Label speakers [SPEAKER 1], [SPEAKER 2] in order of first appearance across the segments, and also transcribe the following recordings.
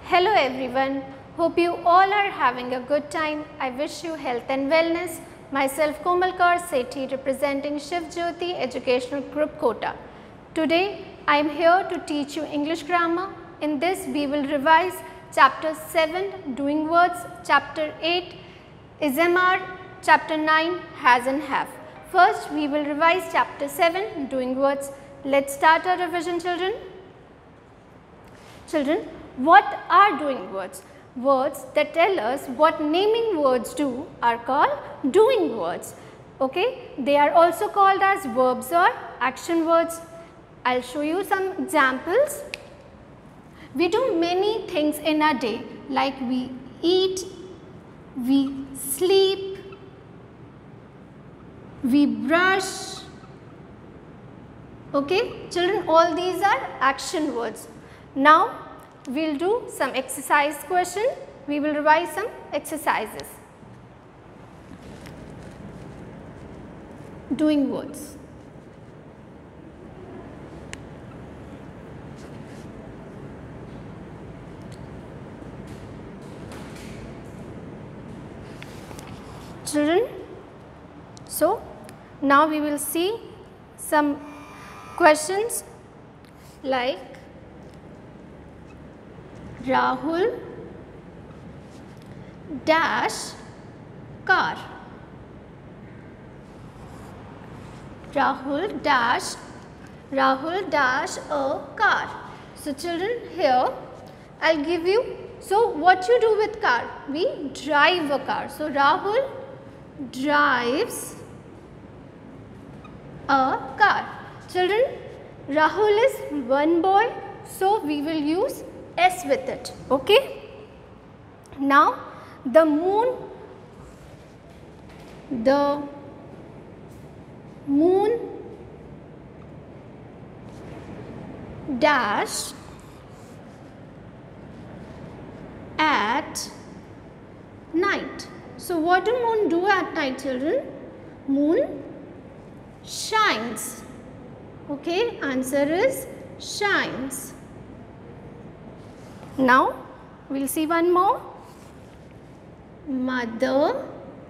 [SPEAKER 1] Hello everyone, hope you all are having a good time. I wish you health and wellness. Myself Komal Kaur Sethi representing Shiv Jyoti Educational Group Kota. Today I am here to teach you English grammar. In this we will revise chapter 7 doing words, chapter 8 is MR, chapter 9 has and have. First we will revise chapter 7 doing words. Let's start our revision children. Children, what are doing words? Words that tell us what naming words do are called doing words. Okay? They are also called as verbs or action words. I will show you some examples. We do many things in a day, like we eat, we sleep, we brush. Okay? Children, all these are action words. Now, we will do some exercise question. We will revise some exercises. Doing words. Children, so now we will see some questions like Rahul dash car. Rahul dash a car. So children, here I will give you, so what you do with car? We drive a car. So Rahul drives a car. Children, Rahul is one boy, so we will use S with it. Okay. Now the moon dash at night. So what do moon do at night, children? Moon shines. Okay, answer is shines. Now we will see one more. Mother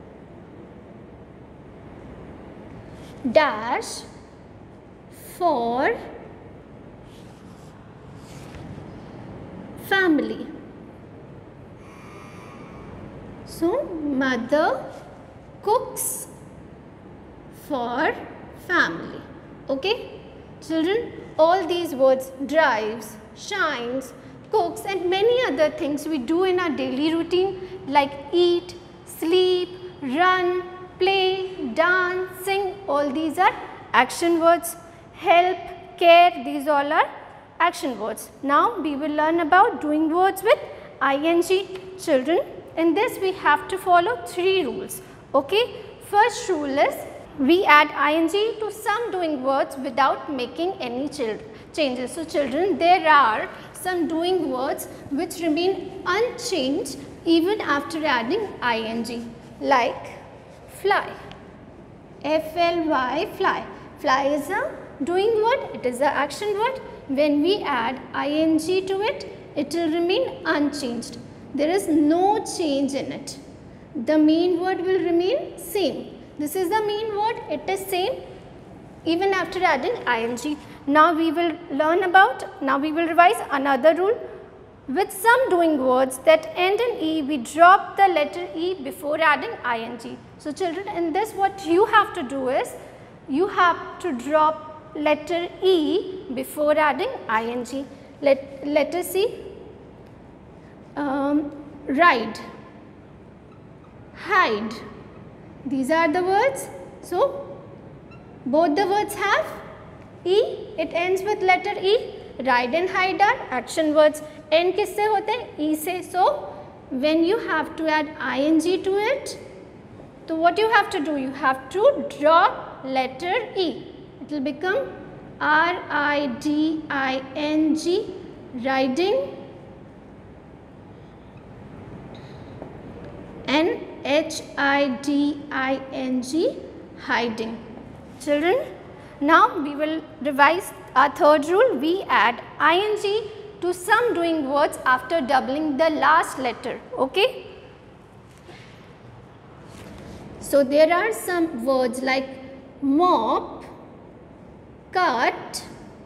[SPEAKER 1] dash for family. So mother cooks for family. Okay, children, all these words, drives, shines, cooks and many other things we do in our daily routine, like eat, sleep, run, play, dance, sing, all these are action words. Help, care, these all are action words. Now we will learn about doing words with ing. Children, in this we have to follow 3 rules. Okay, first rule is we add ing to some doing words without making any changes. So children, there are some doing words which remain unchanged even after adding ing, like fly, F-L-Y, fly. Fly is a doing word, it is an action word. When we add ing to it, it will remain unchanged. There is no change in it. The main word will remain same. This is the main word, it is same even after adding ing. Now we will revise another rule. With some doing words that end in E, we drop the letter E before adding ing. So children, in this what you have to do is, you have to drop letter E before adding ing. Let us see. Ride, hide. These are the words. So both the words have E, it ends with letter E. Ride and hide are action words. End किससे होते हैं? E से. So when you have to add ing to it, so what you have to do? You have to drop letter E. It will become R-I-D-I-N-G, riding, N-H-I-D-I-N-G, hiding. Children, now we will revise our third rule. We add ing to some doing words after doubling the last letter. Okay. So there are some words like mop, cut,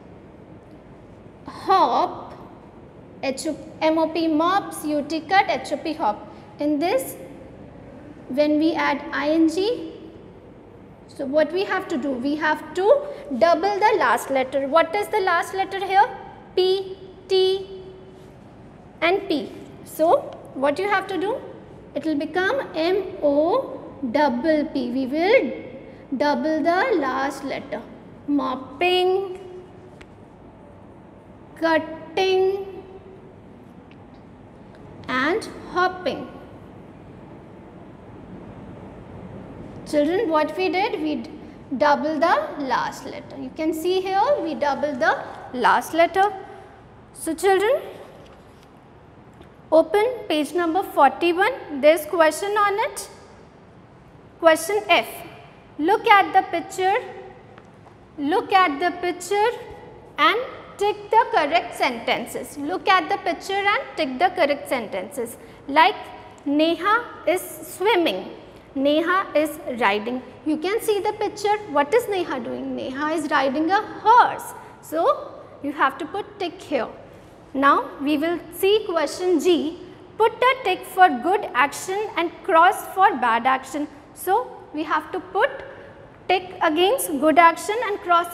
[SPEAKER 1] hop, M-O-P mops, U-T cut, H-O-P hop. In this, when we add ing, so what we have to do? We have to double the last letter. What is the last letter here? P, T and P. So what you have to do? It will become M-O-P-P. We will double the last letter. Mopping, cutting and hopping. Children, what we did? We double the last letter. You can see here we double the last letter. So children, open page number 41. There is question on it. Question F. Look at the picture. Look at the picture and tick the correct sentences. Look at the picture and tick the correct sentences. Like Neha is swimming. Neha is riding. You can see the picture. What is Neha doing? Neha is riding a horse. So you have to put tick here. Now we will see question G. Put a tick for good action and cross for bad action. So we have to put tick against good action and cross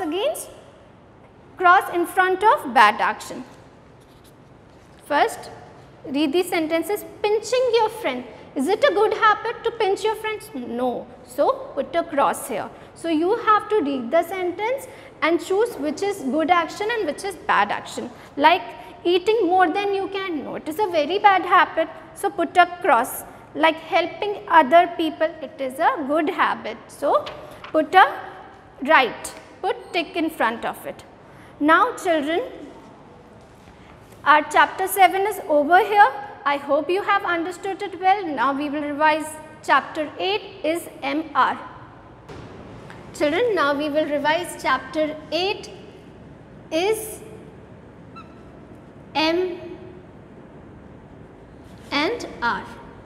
[SPEAKER 1] in front of bad action. First, read these sentences. Pinching your friend. Is it a good habit to pinch your friends? No. So put a cross here. So you have to read the sentence and choose which is good action and which is bad action. Like eating more than you can. No, it is a very bad habit. So put a cross. Like helping other people. It is a good habit. So put a right. Put tick in front of it. Now children, our chapter 7 is over here. I hope you have understood it well. Now we will revise chapter 8 is MR. Children, now we will revise chapter 8 is M and R.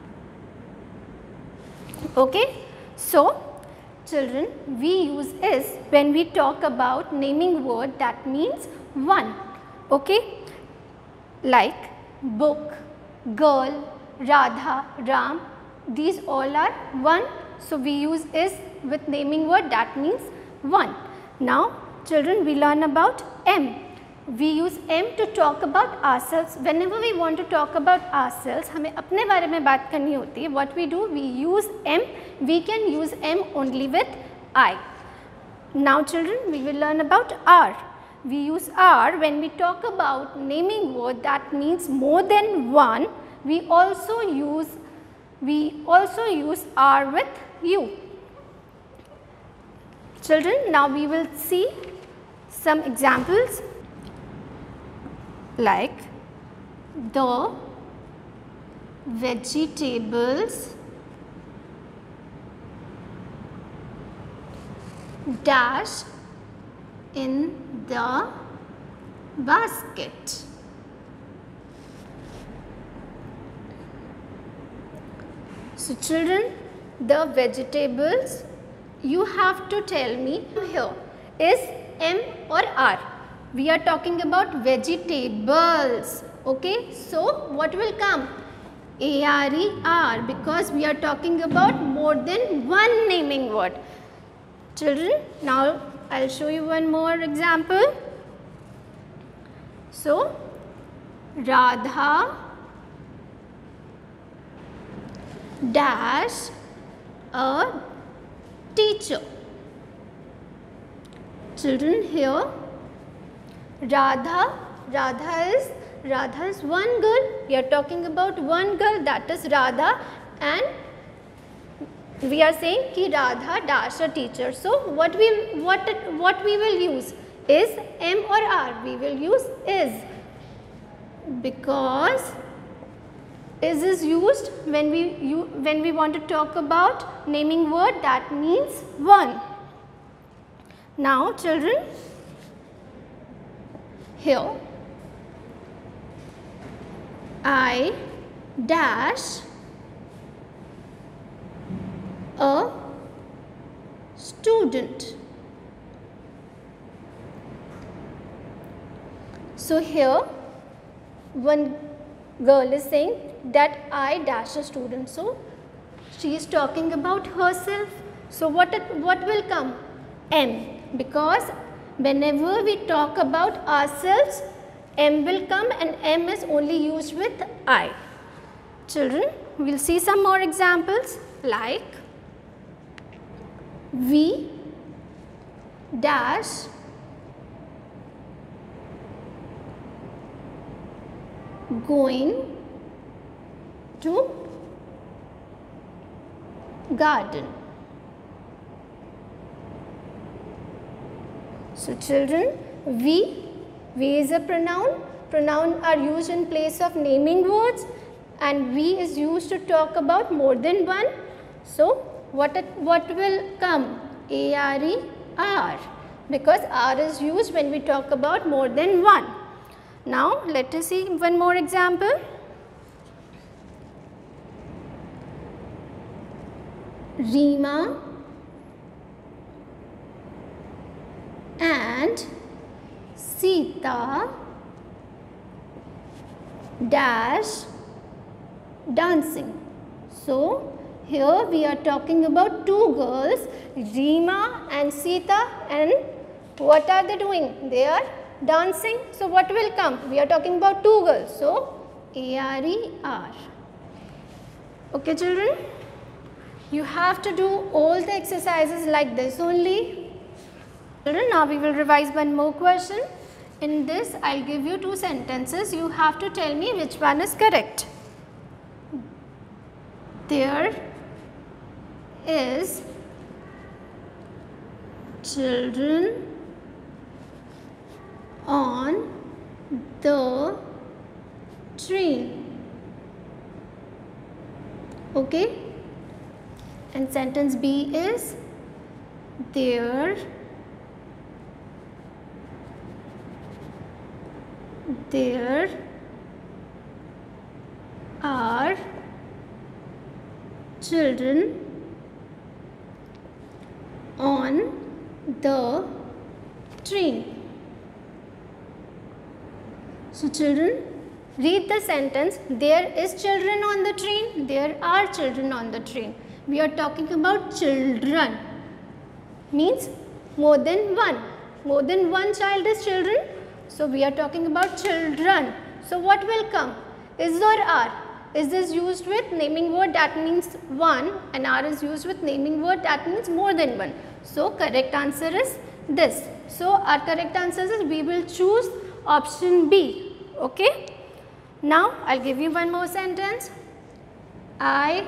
[SPEAKER 1] Okay. So children, we use is when we talk about naming word, that means one. Okay. Like book, girl, Radha, Ram, these all are one. So we use is with naming word, that means one. Now children, we learn about M. We use M to talk about ourselves. Whenever we want to talk about ourselves, हमें अपने बारे में बात करनी होती है. What we do? We use M. We can use M only with I. Now children, we will learn about R. We use R when we talk about naming word, that means more than one. We also use R with U. Children, now we will see some examples like the vegetables dash in the basket. So children, the vegetables, you have to tell me here is M or R. We are talking about vegetables. Okay, so what will come? A-R-E-R, because we are talking about more than one naming word. Children, now I will show you one more example. So, Radha dash a teacher. Children, here Radha is one girl. We are talking about one girl, that is Radha, and we are saying ki Radha dash a teacher. So what we will use is M or R. We will use is, because is used when we want to talk about naming word, that means one. Now children, here I dash a student. So here one girl is saying that I dash a student. So she is talking about herself. So what will come? M, because whenever we talk about ourselves, M will come, and M is only used with I. Children, we will see some more examples like we dash going to garden. So children, we is a pronoun. Pronoun are used in place of naming words, and we is used to talk about more than one. So what will come? A-R-E, R, because R is used when we talk about more than one. Now let us see one more example. Reema and Sita dash dancing. So here we are talking about two girls, Reema and Sita, and what are they doing? They are dancing. So what will come? We are talking about two girls. So A-R-E-R. Okay children, you have to do all the exercises like this only. Children, now we will revise one more question. In this I will give you two sentences. You have to tell me which one is correct. There is children on the train. Okay, and sentence B is there are children on the train. So children, read the sentence. There is children on the train. There are children on the train. We are talking about children. Means more than one. More than one child is children. So we are talking about children. So what will come? Is or are? Is this used with naming word? That means one, and are is used with naming word. That means more than one. So correct answer is this. So our correct answer is we will choose option B. Okay. Now I'll give you one more sentence. I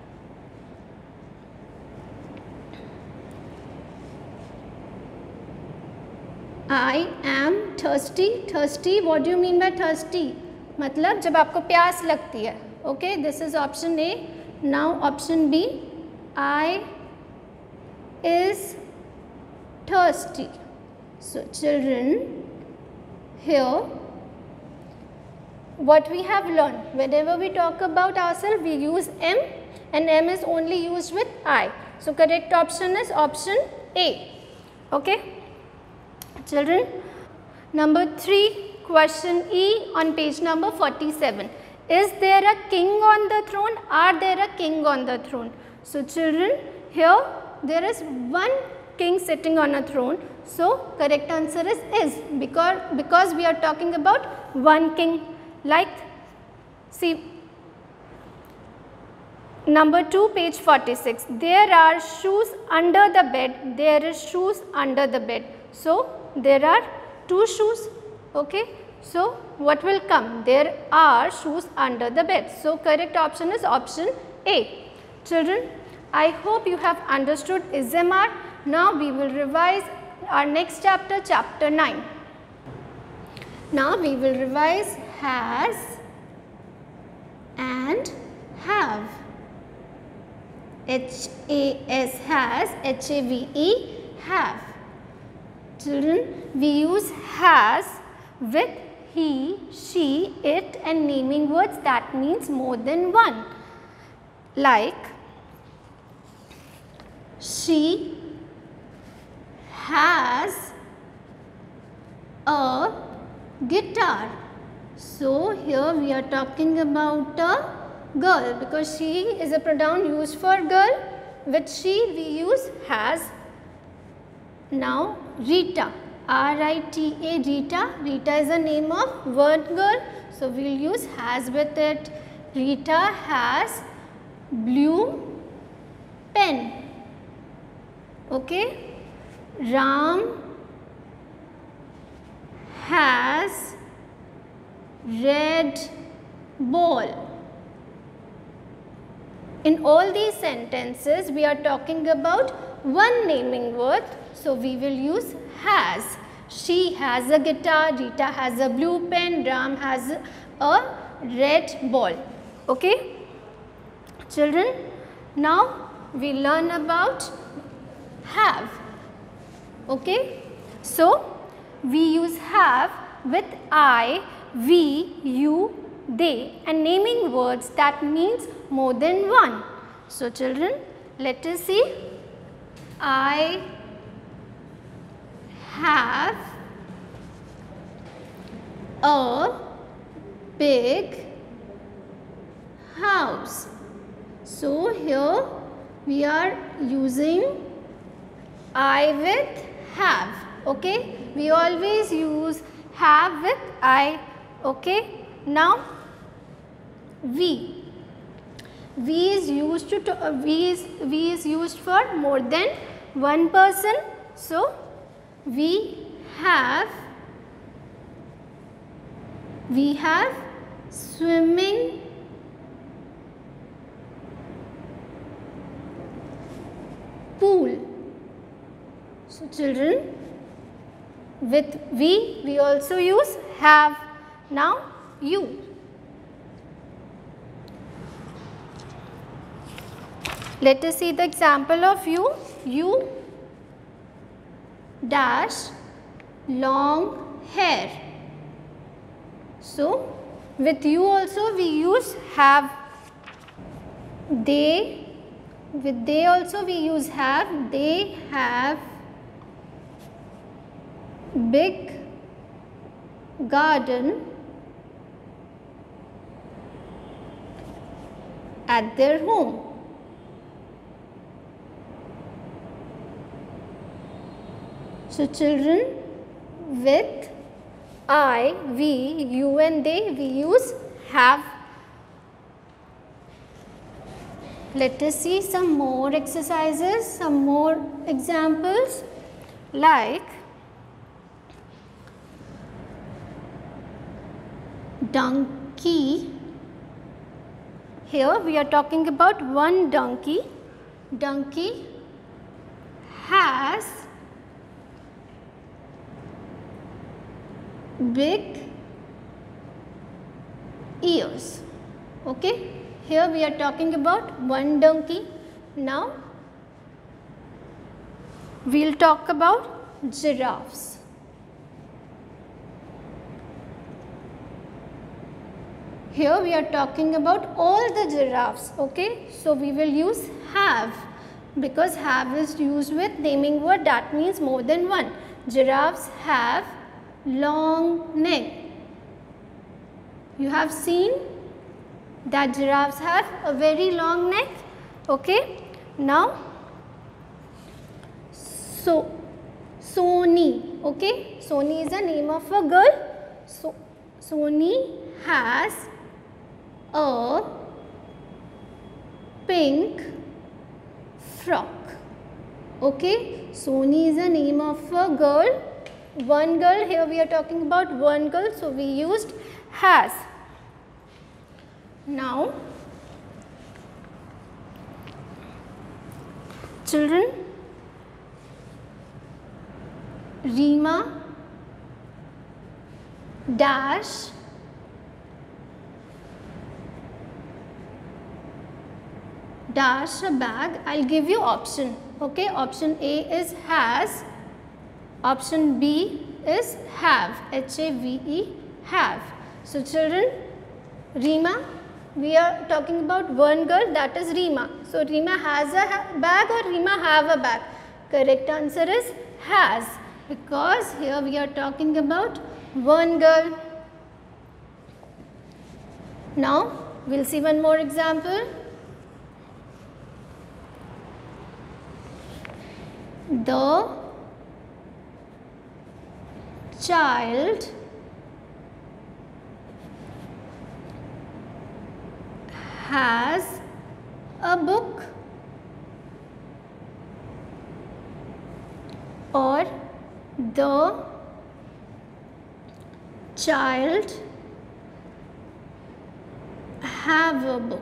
[SPEAKER 1] am thirsty. Thirsty, what do you mean by thirsty? मतलब जब आपको प्यास लगती है. Okay, this is option A. Now option B. I is thirsty. So children, here what we have learned, whenever we talk about ourselves, we use M, and M is only used with I. So correct option is option A. Okay. Children, number 3, question E on page number 47. Is there a king on the throne? Are there a king on the throne? So children, here there is one king sitting on a throne. So correct answer is because we are talking about one king. Like, see, number 2, page 46. There are shoes under the bed. There is shoes under the bed. So there are 2 shoes. Okay. So what will come? There are shoes under the bed. So correct option is option A. Children, I hope you have understood SMR. Now we will revise our next chapter, chapter 9. Now we will revise has and have. H-A-S, has, H-A-V-E, have. Children, we use has with he, she, it and naming words that means more than one. Like she has a guitar. So here we are talking about a girl because she is a pronoun used for girl. With she we use has. Now Rita, R-I-T-A, Rita. Rita is a name of word girl. So we will use has with it. Rita has blue pen. Okay. Ram has red ball. In all these sentences, we are talking about one naming word. So we will use has. She has a guitar, Rita has a blue pen, Ram has a red ball. Okay? Children, now we learn about have. Okay? So we use have with I, we, you, they and naming words that means more than one. So children, let us see. I have a big house. So here we are using I with have. Okay, we always use have with I. Okay, now we is used to we is used for more than one person. So we have swimming pool. So children, with we also use have. Now you. Let us see the example of you. You dash long hair. So with you also we use have. They, with they also we use have. They have big garden at their home. So children, with I, we, you and they we use have. Let us see some more exercises, some more examples like donkey. Here we are talking about one donkey. Donkey has big ears. Okay, here we are talking about one donkey. Now we will talk about giraffes. Here we are talking about all the giraffes. Okay, so we will use have because have is used with naming word that means more than one. Giraffes have long neck. You have seen that giraffes have a very long neck. Okay, now so Sony. Okay, Sony is the name of a girl. So Sony has a pink frock. Okay, Sony is the name of a girl. One girl, here we are talking about one girl, so we used has. Now children, Reema dash a bag. I'll give you option. Okay, option A is has, option B is have, H-A-V-E, have. So children, Reema, we are talking about one girl, that is Reema. So Reema has a bag or Reema have a bag? Correct answer is has, because here we are talking about one girl. Now we'll see one more example. The child has a book, or the child have a book.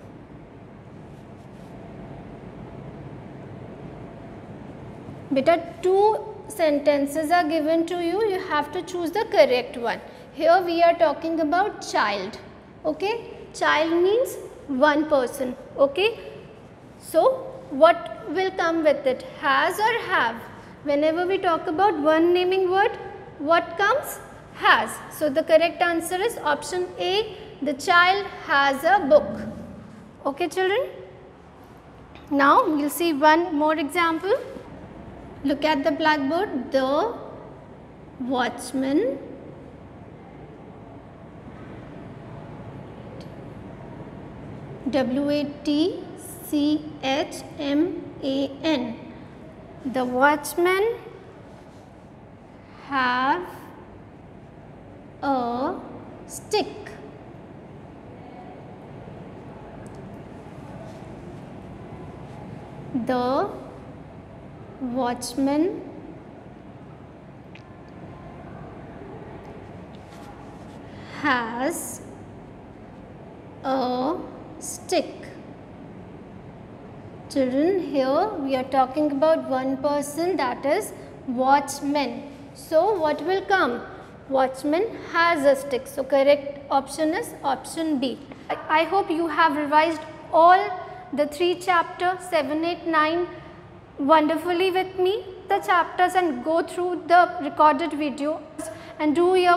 [SPEAKER 1] Beta, two sentences are given to you. You have to choose the correct one. Here we are talking about child. Okay, child means one person. Okay, so what will come with it? Has or have? Whenever we talk about one naming word, what comes? Has. So the correct answer is option A. The child has a book. Okay children. Now we will see one more example. Look at the blackboard. The watchman WATCHMAN. The watchman have a stick. The watchman has a stick. Children, here we are talking about one person, that is watchman. So what will come? Watchman has a stick. So correct option is option B. I hope you have revised all the 3 chapters 7, 8, 9 wonderfully with me. The chapters and go through the recorded videos and do your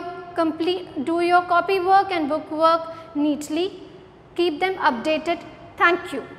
[SPEAKER 1] copy work and book work neatly. Keep them updated. Thank you.